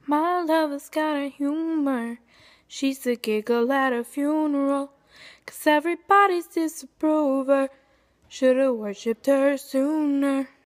My lover's got a humor. She's a giggle at a funeral. 'Cause everybody's disapprover. Should've worshipped her sooner.